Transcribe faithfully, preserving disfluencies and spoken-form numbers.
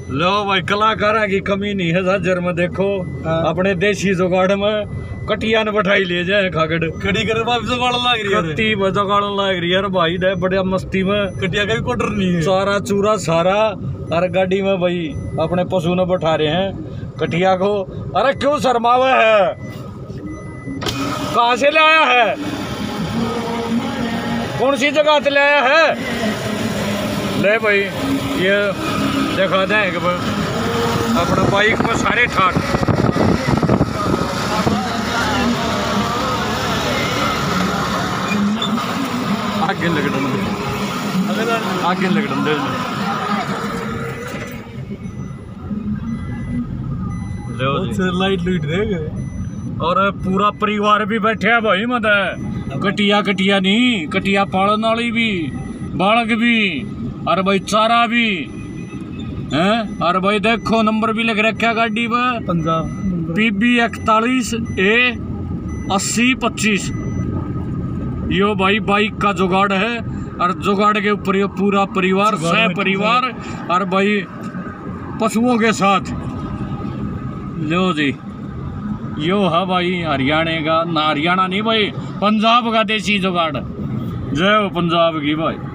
लो भाई कलाकार की कमी नहीं है साजर में देखो। हाँ। अपने देसी जुगाड़ में कटिया ने बैठाई ले जाए खागड़ खड़ी कर जुगाड़ लाग रही है कट्टी जुगाड़ लाग रही है भाई दे बढ़िया मस्ती में कटिया का भी कोटर नहीं है सारा चूरा सारा। अरे गाड़ी में भाई अपने पशु ने बैठा रहे हैं कटिया को। अरे क्यों शर्मावे है कहाँ से ले आया है कौन सी जगह से ले आया है ले भाई ये देखा जाए अपना बाइक में सारे ठाट आगे लगन आगे लगन दे लाइट लूट रहे और पूरा परिवार भी बैठे है भाई मत कटिया कटिया नहीं कटिया पालन वाली भी बालक भी और भाई चारा भी हैं। और भाई देखो नंबर भी लग रखा गाड़ी में पंजाब पीबी इकतालीस ए अस्सी पच्चीस। यो भाई बाइक का जुगाड़ है और जुगाड़ के ऊपर ये पूरा परिवार सह परिवार और भाई पशुओं के साथ लो जी यो है भाई हरियाणा का ना हरियाणा नहीं भाई पंजाब का देसी जुगाड़ जय हो पंजाब की भाई।